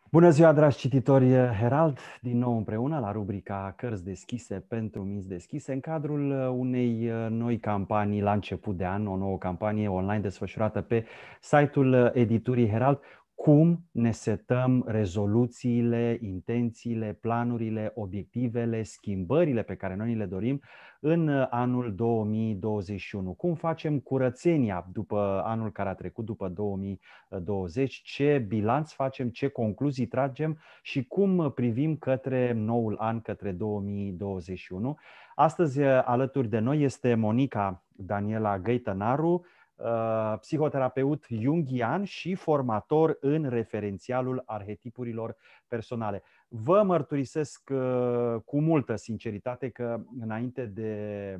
Bună ziua, dragi cititori Herald! Din nou împreună la rubrica Cărți deschise pentru minți deschise, în cadrul unei noi campanii la început de an, o nouă campanie online desfășurată pe site-ul editurii Herald. Cum ne setăm rezoluțiile, intențiile, planurile, obiectivele, schimbările pe care noi le dorim în anul 2021? Cum facem curățenia după anul care a trecut, după 2020? Ce bilanț facem, ce concluzii tragem și cum privim către noul an, către 2021? Astăzi alături de noi este Monica Daniela Găitănaru, psihoterapeut junghian și formator în referențialul arhetipurilor personale. Vă mărturisesc cu multă sinceritate că înainte de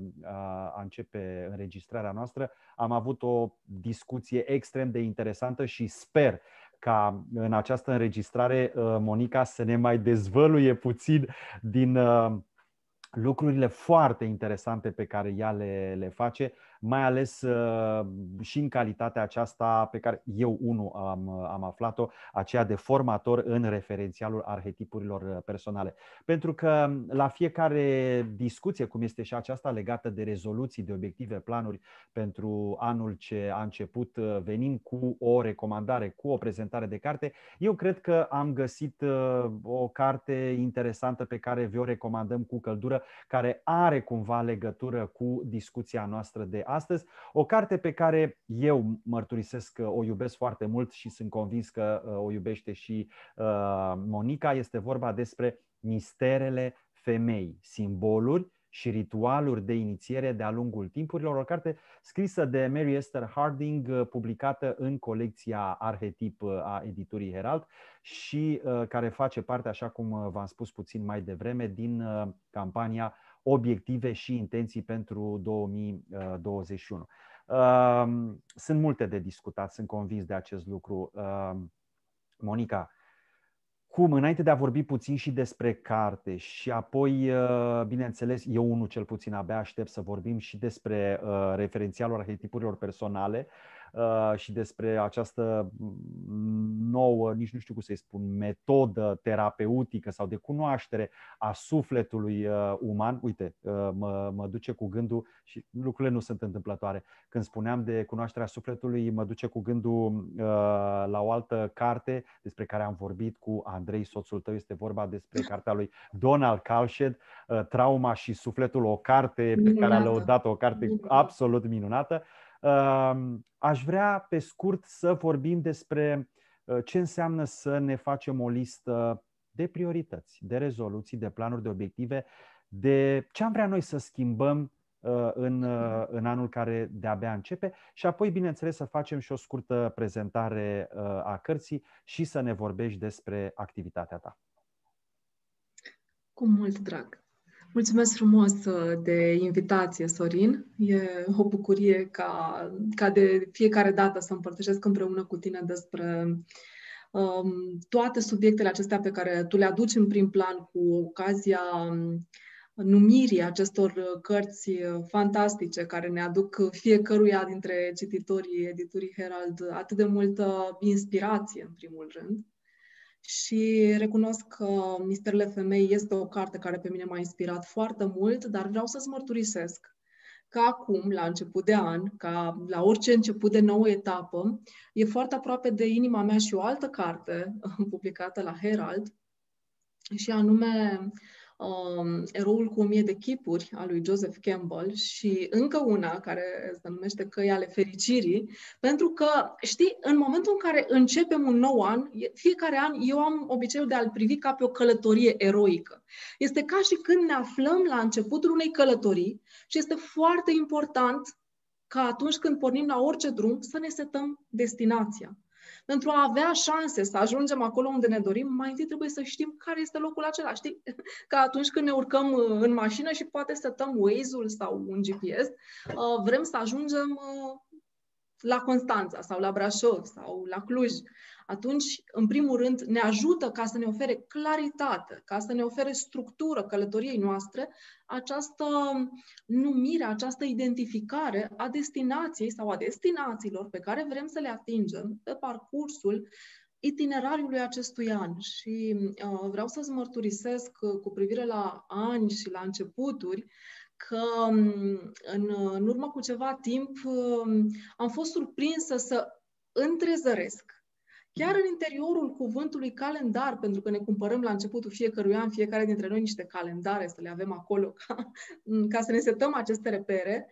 a începe înregistrarea noastră am avut o discuție extrem de interesantă și sper ca în această înregistrare Monica să ne mai dezvăluie puțin din lucrurile foarte interesante pe care ea le face, mai ales și în calitatea aceasta pe care eu am aflat-o, aceea de formator în referențialul arhetipurilor personale. Pentru că la fiecare discuție, cum este și aceasta legată de rezoluții, de obiective, planuri pentru anul ce a început, venim cu o recomandare, cu o prezentare de carte. Eu cred că am găsit o carte interesantă pe care vi-o recomandăm cu căldură, care are cumva legătură cu discuția noastră de astăzi. O carte pe care eu mărturisesc că o iubesc foarte mult și sunt convins că o iubește și Monica. Este vorba despre Misterele femeii, simboluri și ritualuri de inițiere de-a lungul timpurilor. O carte scrisă de Mary Esther Harding, publicată în colecția Arhetip a editurii Herald și care face parte, așa cum v-am spus puțin mai devreme, din campania Obiective și intenții pentru 2021. Sunt multe de discutat, sunt convins de acest lucru. Monica, cum, înainte de a vorbi puțin și despre carte și apoi, bineînțeles, eu unul cel puțin abia aștept să vorbim și despre referențialul arhetipurilor personale și despre această nouă, nici nu știu cum să-i spun, metodă terapeutică sau de cunoaștere a sufletului uman. Uite, mă duce cu gândul, și lucrurile nu sunt întâmplătoare. Când spuneam de cunoașterea sufletului, mă duce cu gândul la o altă carte despre care am vorbit cu Andrei, soțul tău. Este vorba despre cartea lui Donald Kalshed, Trauma și sufletul, o carte pe care a lăudat-o, o carte absolut minunată. Aș vrea pe scurt să vorbim despre ce înseamnă să ne facem o listă de priorități, de rezoluții, de planuri, de obiective, de ce am vrea noi să schimbăm în anul care de-abia începe și apoi, bineînțeles, să facem și o scurtă prezentare a cărții și să ne vorbești despre activitatea ta. Cu mult drag! Mulțumesc frumos de invitație, Sorin. E o bucurie ca de fiecare dată să împărtășesc împreună cu tine despre toate subiectele acestea pe care tu le aduci în prim plan cu ocazia numirii acestor cărți fantastice care ne aduc fiecăruia dintre cititorii editurii Herald atât de multă inspirație, în primul rând. Și recunosc că Misterele femeii este o carte care pe mine m-a inspirat foarte mult, dar vreau să-ți mărturisesc că acum, la început de an, ca la orice început de nouă etapă, e foarte aproape de inima mea și o altă carte publicată la Herald, și anume Eroul cu 1000 de chipuri al lui Joseph Campbell și încă una care se numește Căi ale fericirii, pentru că, știi, în momentul în care începem un nou an, fiecare an eu am obiceiul de a-l privi ca pe o călătorie eroică. Este ca și când ne aflăm la începutul unei călătorii și este foarte important ca atunci când pornim la orice drum să ne setăm destinația. Pentru a avea șanse să ajungem acolo unde ne dorim, mai întâi trebuie să știm care este locul acela. Știi? Ca atunci când ne urcăm în mașină și poate setăm Waze-ul sau un GPS, vrem să ajungem la Constanța sau la Brașov sau la Cluj. Atunci, în primul rând, ne ajută ca să ne ofere claritate, ca să ne ofere structură călătoriei noastre, această numire, această identificare a destinației sau a destinațiilor pe care vrem să le atingem pe parcursul itinerariului acestui an. Și vreau să-ți mărturisesc cu privire la ani și la începuturi că în urmă cu ceva timp am fost surprinsă să întrezăresc chiar în interiorul cuvântului calendar, pentru că ne cumpărăm la începutul fiecărui an, fiecare dintre noi, niște calendare, să le avem acolo ca să ne setăm aceste repere,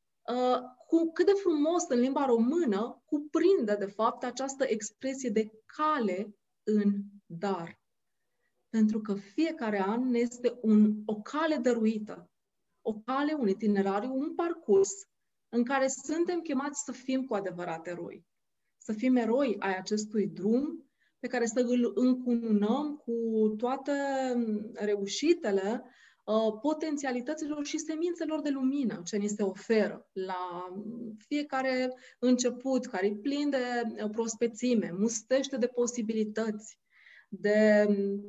cu cât de frumos în limba română cuprinde, de fapt, această expresie de cale în dar. Pentru că fiecare an ne este o cale dăruită, o cale, un itinerariu, un parcurs în care suntem chemați să fim cu adevărat eroi. Să fim eroi ai acestui drum pe care să îl încununăm cu toate reușitele, potențialităților și semințelor de lumină ce ni se oferă la fiecare început, care e plin de prospețime, mustește de posibilități, de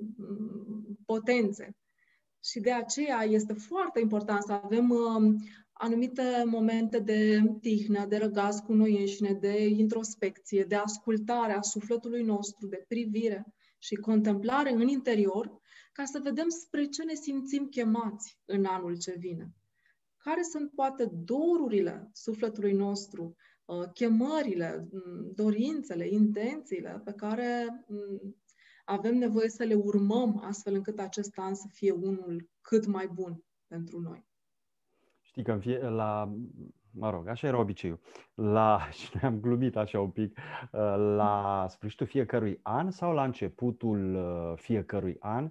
potențe. Și de aceea este foarte important să avem anumite momente de tihnă, de răgaz cu noi înșine, de introspecție, de ascultare a sufletului nostru, de privire și contemplare în interior, ca să vedem spre ce ne simțim chemați în anul ce vine. Care sunt, poate, dorurile sufletului nostru, chemările, dorințele, intențiile pe care avem nevoie să le urmăm astfel încât acest an să fie unul cât mai bun pentru noi. Știi că mă rog, așa era obiceiul. Și noi am glumit așa un pic, la sfârșitul fiecărui an sau la începutul fiecărui an,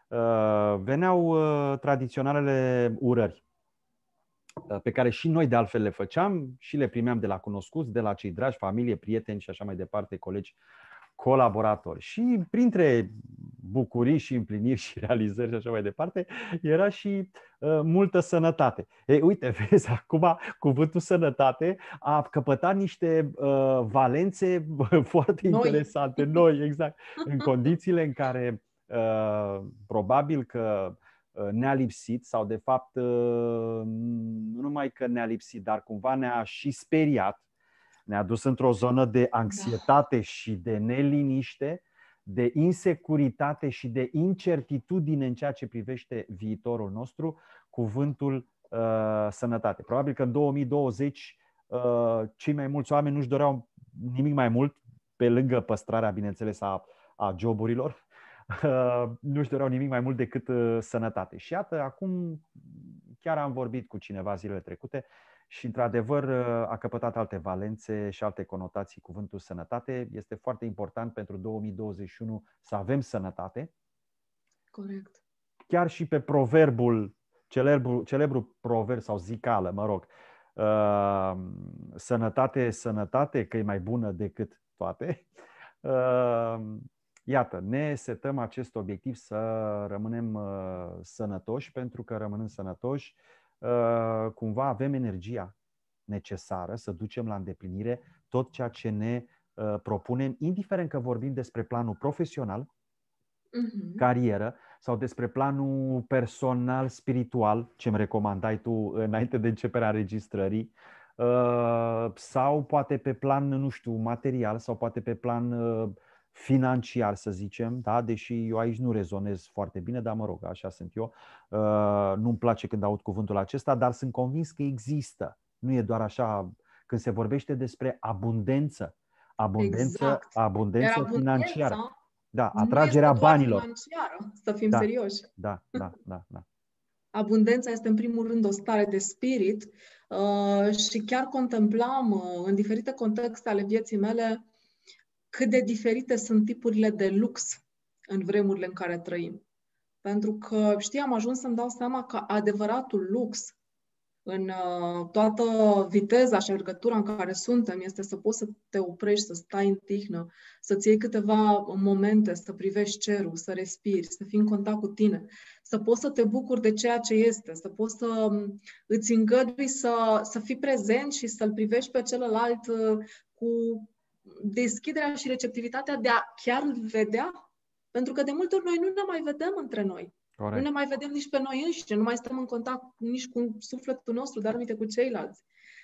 veneau tradiționalele urări pe care și noi de altfel le făceam și le primeam de la cunoscuți, de la cei dragi, familie, prieteni și așa mai departe, colegi, colaboratori. Și printre bucurii și împliniri și realizări și așa mai departe, era și multă sănătate. Ei, uite, vezi, acum cuvântul sănătate a căpătat niște valențe foarte interesante, noi, exact, în condițiile în care probabil că ne-a lipsit sau de fapt nu numai că ne-a lipsit, dar cumva ne-a și speriat, ne-a dus într-o zonă de anxietate și de neliniște, de insecuritate și de incertitudine în ceea ce privește viitorul nostru, cuvântul sănătate. Probabil că în 2020 cei mai mulți oameni nu-și doreau nimic mai mult, pe lângă păstrarea, bineînțeles, a joburilor, nu-și doreau nimic mai mult decât sănătate. Și iată, acum chiar am vorbit cu cineva zilele trecute și, într-adevăr, a căpătat alte valențe și alte conotații cuvântul sănătate. Este foarte important pentru 2021 să avem sănătate. Corect. Chiar și pe proverbul, celebrul proverb sau zicală, mă rog, sănătate, sănătate, că e mai bună decât toate. Iată, ne setăm acest obiectiv să rămânem sănătoși, pentru că rămânând sănătoși, cumva avem energia necesară să ducem la îndeplinire tot ceea ce ne propunem, indiferent că vorbim despre planul profesional, carieră, sau despre planul personal, spiritual, ce îmi recomandai tu înainte de începerea înregistrării, sau poate pe plan, nu știu, material, sau poate pe plan financiar, să zicem, da? Deși eu aici nu rezonez foarte bine, dar mă rog, așa sunt eu. Nu-mi place când aud cuvântul acesta, dar sunt convins că există. Nu e doar așa, când se vorbește despre abundență, abundență financiară. Da, atragerea banilor. Financiară, să fim serioși. Da. Abundența este în primul rând o stare de spirit și chiar contemplam în diferite contexte ale vieții mele cât de diferite sunt tipurile de lux în vremurile în care trăim. Pentru că, am ajuns să-mi dau seama că adevăratul lux în toată viteza și alergătura în care suntem este să poți să te oprești, să stai în tihnă, să-ți iei câteva momente, să privești cerul, să respiri, să fii în contact cu tine, să poți să te bucuri de ceea ce este, să poți să îți îngădui să fii prezent și să-l privești pe celălalt cu deschiderea și receptivitatea de a chiar vedea. Pentru că de multe ori noi nu ne mai vedem între noi. Corect. Nu ne mai vedem nici pe noi înșine, nu mai stăm în contact nici cu sufletul nostru, dar uite cu ceilalți.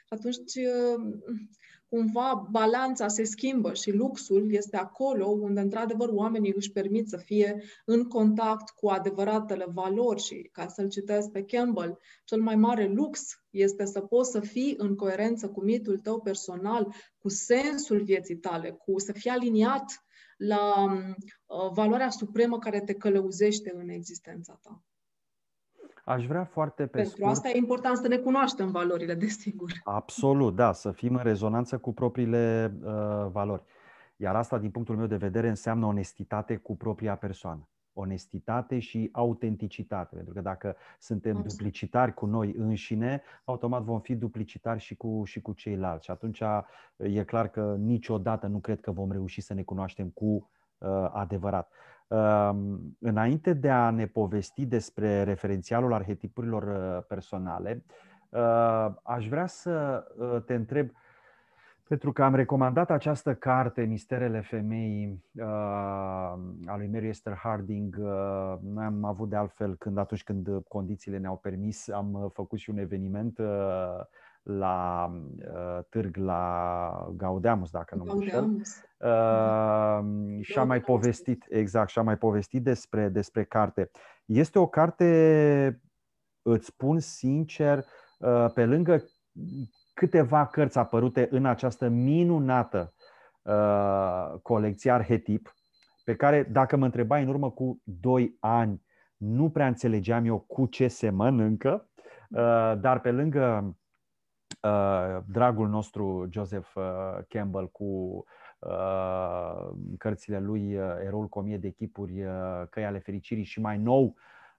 atunci cumva balanța se schimbă și luxul este acolo unde într-adevăr oamenii își permit să fie în contact cu adevăratele valori și, ca să-l citesc pe Campbell, cel mai mare lux este să poți să fii în coerență cu mitul tău personal, cu sensul vieții tale, să fii aliniat la valoarea supremă care te călăuzește în existența ta. Aș vrea foarte pe Pentru scurt... asta e important să ne cunoaștem valorile, desigur. Absolut, da, să fim în rezonanță cu propriile valori. Iar asta, din punctul meu de vedere, înseamnă onestitate cu propria persoană. Onestitate și autenticitate. Pentru că dacă suntem duplicitari cu noi înșine, automat vom fi duplicitari și cu ceilalți. Și atunci e clar că niciodată nu cred că vom reuși să ne cunoaștem cu adevărat. Înainte de a ne povesti despre referențialul arhetipurilor personale, aș vrea să te întreb, pentru că am recomandat această carte, Misterele femeii, a lui Mary Esther Harding. Noi am avut de altfel, atunci când condițiile ne-au permis, am făcut și un eveniment la târg la Gaudeamus, dacă nu mă înșel. Și am mai povestit, exact, și am mai povestit despre carte. Este o carte, îți spun sincer, pe lângă câteva cărți apărute în această minunată colecție Arhetip, pe care, dacă mă întrebai în urmă cu 2 ani, nu prea înțelegeam eu cu ce se mănâncă, dar pe lângă dragul nostru Joseph Campbell cu cărțile lui Eroul cu 1000 de chipuri, Căi ale fericirii și mai nou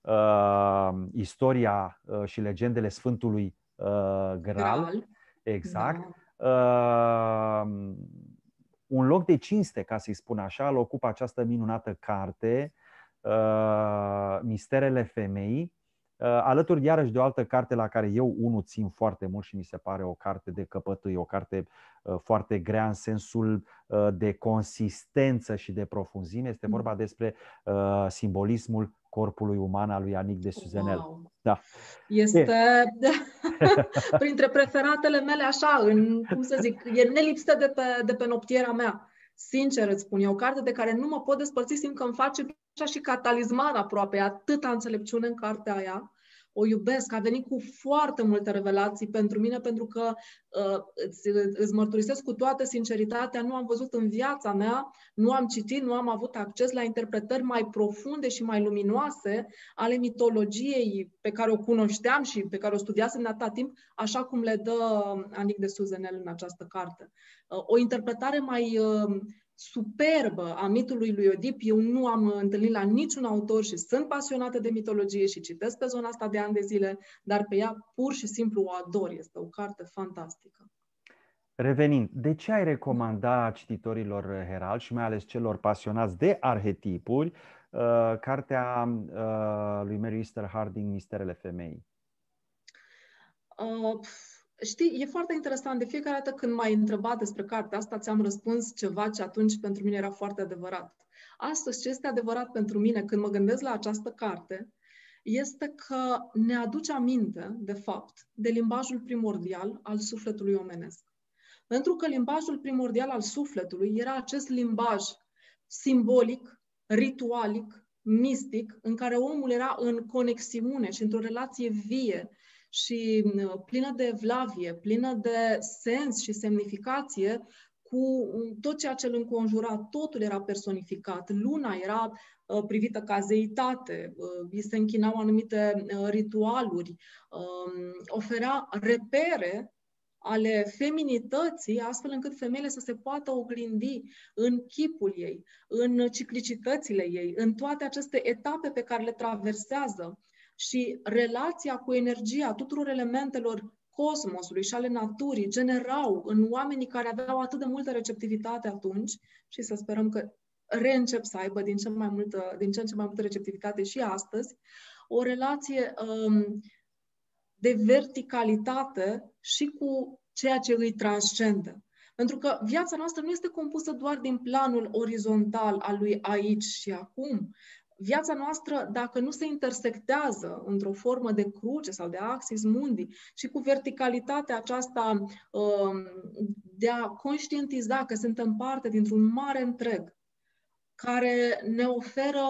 istoria și legendele Sfântului Graal. Exact. Da. Un loc de cinste, ca să-i spun așa, îl ocupă această minunată carte, Misterele femeii, alături iarăși de o altă carte la care eu țin foarte mult și mi se pare o carte de căpătâi, o carte foarte grea în sensul de consistență și de profunzime. Este vorba despre simbolismul corpului uman al lui Annick de Suzenel. Wow. Da. Este printre preferatele mele, așa, cum să zic, e nelipsită de pe noptiera mea. Sincer îți spun, e o carte de care nu mă pot despărți, simt că îmi face așa și catalizman aproape, atâta înțelepciune în cartea aia. O iubesc, a venit cu foarte multe revelații pentru mine, pentru că îți mărturisesc cu toată sinceritatea, nu am văzut în viața mea, nu am citit, nu am avut acces la interpretări mai profunde și mai luminoase ale mitologiei pe care o cunoșteam și pe care o studiasem de atâta timp, așa cum le dă Annick de Suzenel în această carte. O interpretare mai superbă a mitului lui Oedip. Eu nu am întâlnit la niciun autor și sunt pasionată de mitologie și citesc pe zona asta de ani de zile, dar pe ea pur și simplu o ador. Este o carte fantastică. Revenind, de ce ai recomanda cititorilor Herald și mai ales celor pasionați de arhetipuri cartea lui Mary Esther Harding, Misterele femeii? Știi, e foarte interesant. De fiecare dată când m-ai întrebat despre cartea asta, ți-am răspuns ceva ce atunci pentru mine era foarte adevărat. Astăzi, ce este adevărat pentru mine când mă gândesc la această carte, este că ne aduce aminte, de fapt, de limbajul primordial al sufletului omenesc. Pentru că limbajul primordial al sufletului era acest limbaj simbolic, ritualic, mistic, în care omul era în conexiune și într-o relație vie și plină de evlavie, plină de sens și semnificație cu tot ceea ce îl înconjura. Totul era personificat. Luna era privită ca zeitate, îi se închinau anumite ritualuri, oferea repere ale feminității, astfel încât femeile să se poată oglindi în chipul ei, în ciclicitățile ei, în toate aceste etape pe care le traversează. Și relația cu energia tuturor elementelor cosmosului și ale naturii generau în oamenii care aveau atât de multă receptivitate atunci, și să sperăm că reîncep să aibă din ce în ce mai multă receptivitate și astăzi, o relație de verticalitate și cu ceea ce îi transcende. Pentru că viața noastră nu este compusă doar din planul orizontal al lui aici și acum. viața noastră, dacă nu se intersectează într-o formă de cruce sau de axis mundi și cu verticalitatea aceasta de a conștientiza că suntem parte dintr-un mare întreg, care ne oferă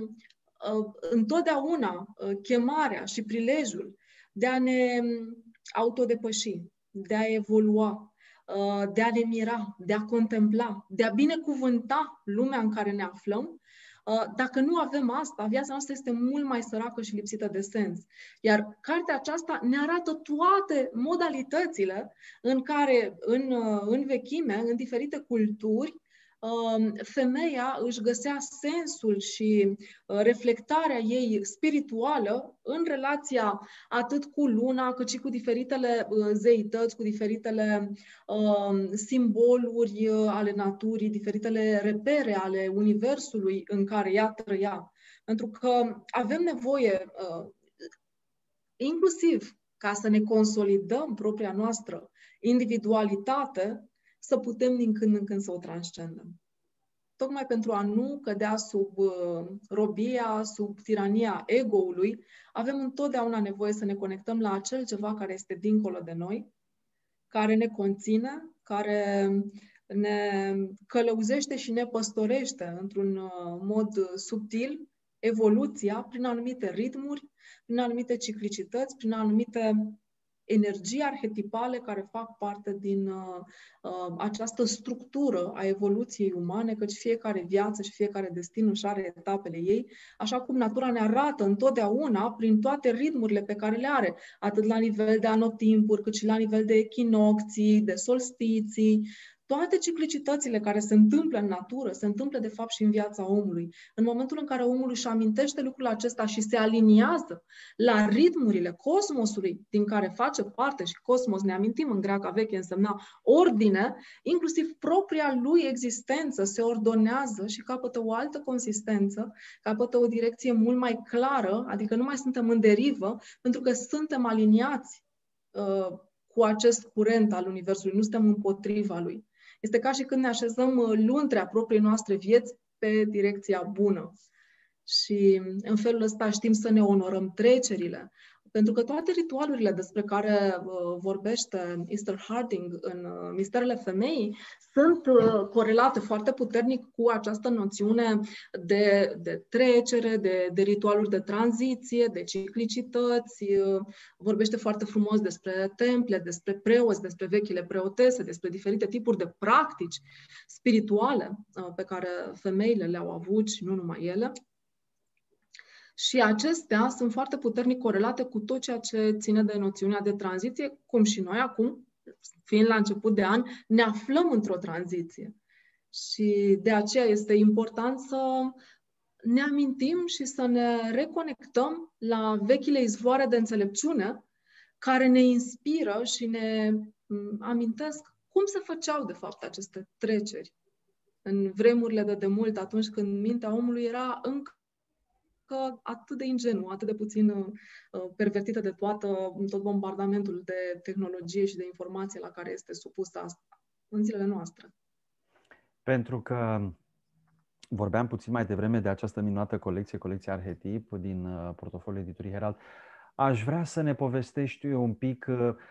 întotdeauna chemarea și prilejul de a ne autodepăși, de a evolua, de a ne mira, de a contempla, de a binecuvânta lumea în care ne aflăm. Dacă nu avem asta, viața noastră este mult mai săracă și lipsită de sens. Iar cartea aceasta ne arată toate modalitățile în care, în vechime, în diferite culturi, femeia își găsea sensul și reflectarea ei spirituală în relația atât cu luna, cât și cu diferitele zeități, cu diferitele simboluri ale naturii, diferitele repere ale universului în care ea trăia. Pentru că avem nevoie, inclusiv ca să ne consolidăm propria noastră individualitate, să putem din când în când să o transcendăm. Tocmai pentru a nu cădea sub robia, sub tirania ego-ului, avem întotdeauna nevoie să ne conectăm la acel ceva care este dincolo de noi, care ne conține, care ne călăuzește și ne păstorește într-un mod subtil evoluția prin anumite ritmuri, prin anumite ciclicități, prin anumite energii arhetipale care fac parte din această structură a evoluției umane, căci fiecare viață și fiecare destin își are etapele ei, așa cum natura ne arată întotdeauna prin toate ritmurile pe care le are, atât la nivel de anotimpuri, cât și la nivel de echinocții, de solstiții. Toate ciclicitățile care se întâmplă în natură, se întâmplă de fapt și în viața omului. În momentul în care omul își amintește lucrul acesta și se aliniază la ritmurile cosmosului din care face parte, și cosmos, ne amintim, în greaca veche însemna ordine, inclusiv propria lui existență se ordonează și capătă o altă consistență, capătă o direcție mult mai clară, adică nu mai suntem în derivă, pentru că suntem aliniați cu acest curent al universului, nu suntem împotriva lui. Este ca și când ne așezăm luntrea propriei noastre vieți pe direcția bună. Și în felul ăsta știm să ne onorăm trecerile. Pentru că toate ritualurile despre care vorbește Esther Harding în Misterele Femeii sunt corelate foarte puternic cu această noțiune de trecere, de ritualuri de tranziție, de ciclicități. Vorbește foarte frumos despre temple, despre preoți, despre vechile preotese, despre diferite tipuri de practici spirituale pe care femeile le-au avut și nu numai ele. Și acestea sunt foarte puternic corelate cu tot ceea ce ține de noțiunea de tranziție, cum și noi acum, fiind la început de an, ne aflăm într-o tranziție. Și de aceea este important să ne amintim și să ne reconectăm la vechile izvoare de înțelepciune care ne inspiră și ne amintesc cum se făceau de fapt aceste treceri în vremurile de demult, atunci când mintea omului era încă atât de ingenu, atât de puțin pervertită de tot bombardamentul de tehnologie și de informație la care este supusă asta în zilele noastre. Pentru că vorbeam puțin mai devreme de această minunată colecția Arhetip din portofoliul editurii Herald, aș vrea să ne povestești un pic,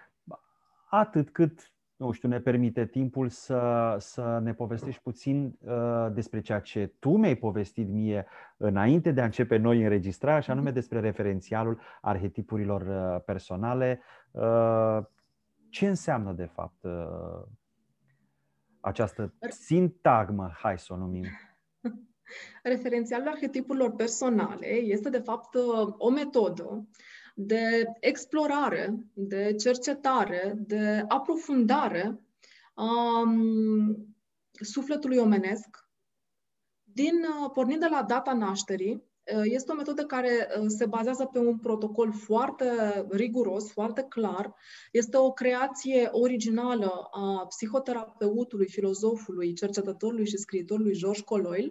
atât cât, nu știu, ne permite timpul, să ne povestești puțin despre ceea ce tu mi-ai povestit mie înainte de a începe noi înregistrarea, și anume despre referențialul arhetipurilor personale. Ce înseamnă, de fapt, această sintagmă, hai să o numim? Referențialul arhetipurilor personale este, de fapt, o metodă de explorare, de cercetare, de aprofundare a sufletului omenesc, pornind de la data nașterii. Este o metodă care se bazează pe un protocol foarte riguros, foarte clar. Este o creație originală a psihoterapeutului, filozofului, cercetătorului și scriitorului Georges Colloil,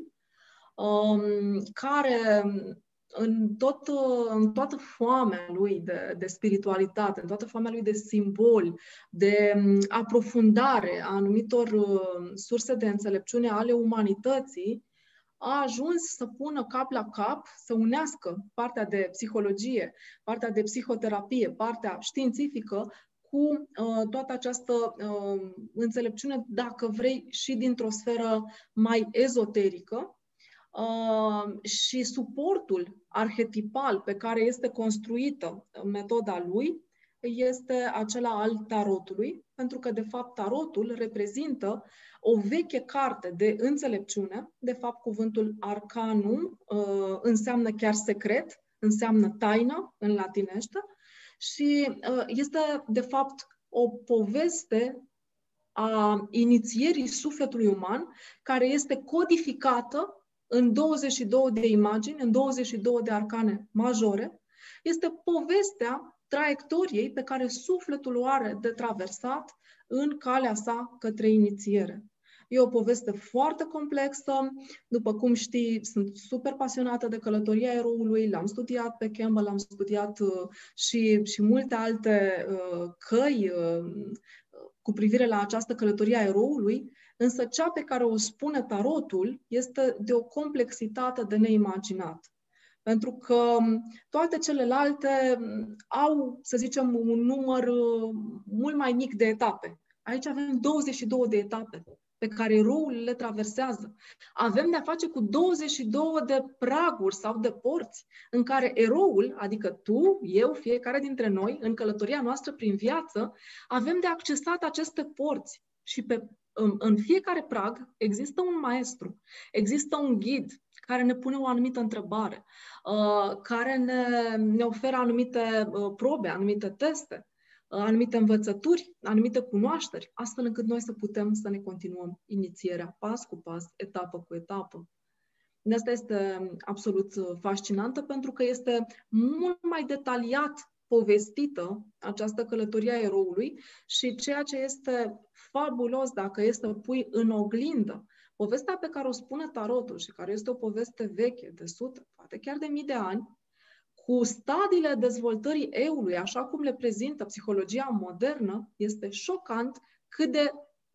care în toată foamea lui de spiritualitate, în toată foamea lui de simboli, de aprofundare a anumitor surse de înțelepciune ale umanității, a ajuns să pună cap la cap, să unească partea de psihologie, partea de psihoterapie, partea științifică cu toată această înțelepciune, dacă vrei, și dintr-o sferă mai ezoterică, și suportul arhetipal pe care este construită metoda lui este acela al tarotului, pentru că, de fapt, tarotul reprezintă o veche carte de înțelepciune. De fapt, cuvântul arcanum înseamnă chiar secret, înseamnă taină în latinește și este, de fapt, o poveste a inițierii sufletului uman care este codificată în 22 de imagini, în 22 de arcane majore. Este povestea traiectoriei pe care sufletul o are de traversat în calea sa către inițiere. E o poveste foarte complexă. După cum știi, sunt super pasionată de călătoria eroului, l-am studiat pe Campbell, l-am studiat și multe alte căi cu privire la această călătorie a eroului, însă cea pe care o spune tarotul este de o complexitate de neimaginat. Pentru că toate celelalte au, să zicem, un număr mult mai mic de etape. Aici avem 22 de etape pe care eroul le traversează. Avem de-a face cu 22 de praguri sau de porți în care eroul, adică tu, eu, fiecare dintre noi, în călătoria noastră prin viață, avem de accesat aceste porți. Și în fiecare prag există un maestru, există un ghid care ne pune o anumită întrebare, care ne oferă anumite probe, anumite teste, anumite învățături, anumite cunoașteri, astfel încât noi să putem să ne continuăm inițierea pas cu pas, etapă cu etapă. De asta este absolut fascinantă, pentru că este mult mai detaliat povestită această călătorie a eroului și ceea ce este fabulos, dacă e să pui în oglindă povestea pe care o spune tarotul și care este o poveste veche, de sute, poate chiar de mii de ani, cu stadiile dezvoltării eului, așa cum le prezintă psihologia modernă, este șocant cât de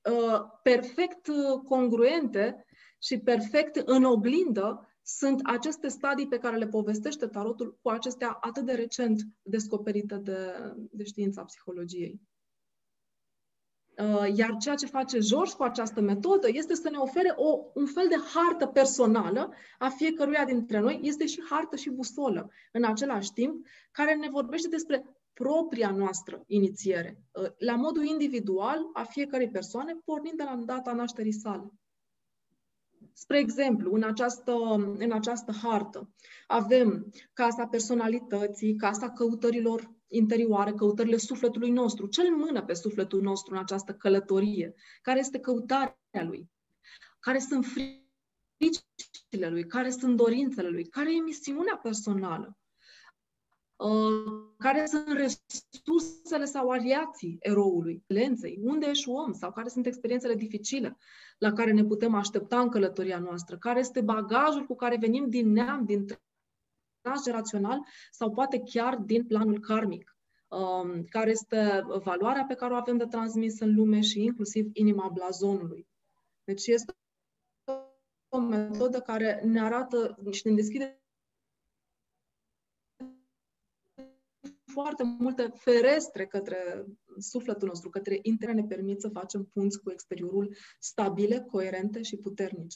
perfect congruente și perfect în oglindă sunt aceste stadii pe care le povestește tarotul, cu acestea atât de recent descoperite de știința psihologiei. Iar ceea ce face George cu această metodă este să ne ofere un fel de hartă personală a fiecăruia dintre noi. Este și hartă și busolă în același timp, care ne vorbește despre propria noastră inițiere, la modul individual a fiecărei persoane, pornind de la data nașterii sale. Spre exemplu, în această hartă avem casa personalității, casa căutărilor interioare, căutările sufletului nostru. Ce îl mână pe sufletul nostru în această călătorie? Care este căutarea lui? Care sunt fricile lui? Care sunt dorințele lui? Care e misiunea personală? Care sunt resursele sau aliații eroului, lenței, unde eșuăm sau care sunt experiențele dificile la care ne putem aștepta în călătoria noastră, care este bagajul cu care venim din neam, din transgenerațional sau poate chiar din planul karmic, care este valoarea pe care o avem de transmis în lume și inclusiv inima blazonului. Deci este o metodă care ne arată și ne deschide foarte multe ferestre către sufletul nostru, către interior, ne permit să facem punți cu exteriorul stabile, coerente și puternice.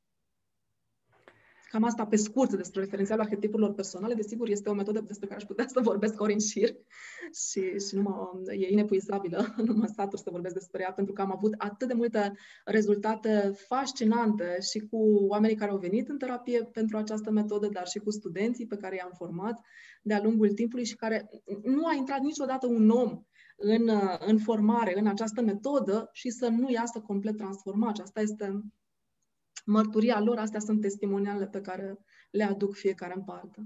Cam asta pe scurt despre referențialul arhetipurilor personale. Desigur, este o metodă despre care aș putea să vorbesc ori în șir și e inepuizabilă, nu mă satur să vorbesc despre ea, pentru că am avut atât de multe rezultate fascinante și cu oamenii care au venit în terapie pentru această metodă, dar și cu studenții pe care i-am format de-a lungul timpului și care nu a intrat niciodată un om în formare, în această metodă și să nu iasă complet transformat. Asta este mărturia lor, astea sunt testimonialele pe care le aduc fiecare în parte.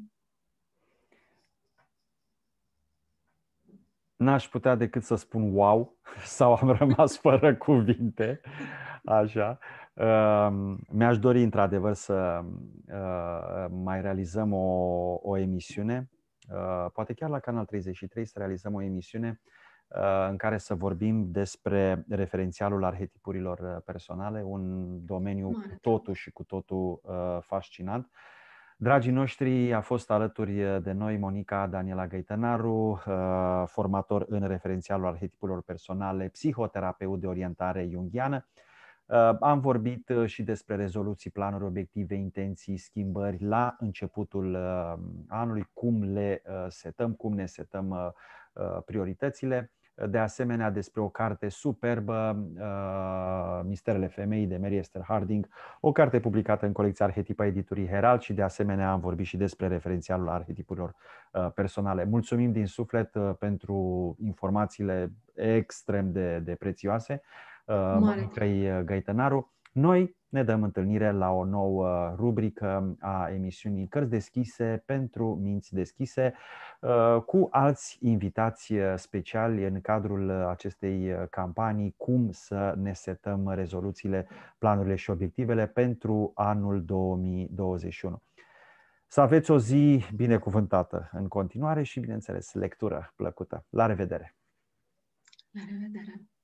N-aș putea decât să spun wow, sau am rămas fără cuvinte. Așa. Mi-aș dori într-adevăr să mai realizăm o emisiune, poate chiar la Canal 33 să realizăm o emisiune în care să vorbim despre referențialul arhetipurilor personale, un domeniu cu totul și cu totul fascinant. Dragii noștri, a fost alături de noi Monica Daniela Găitănaru, formator în referențialul arhetipurilor personale, psihoterapeut de orientare junghiană. Am vorbit și despre rezoluții, planuri, obiective, intenții, schimbări la începutul anului, cum le setăm, cum ne setăm prioritățile. De asemenea, despre o carte superbă, Misterele femeii, de Mary Esther Harding, o carte publicată în colecția Arhetipa editurii Herald, și de asemenea am vorbit și despre referențialul arhetipurilor personale. Mulțumim din suflet pentru informațiile extrem de prețioase, Monicăi Găitănaru. Noi ne dăm întâlnire la o nouă rubrică a emisiunii Cărți deschise pentru minți deschise, cu alți invitați speciali în cadrul acestei campanii, cum să ne setăm rezoluțiile, planurile și obiectivele pentru anul 2021. Să aveți o zi binecuvântată în continuare și, bineînțeles, lectură plăcută. La revedere! La revedere!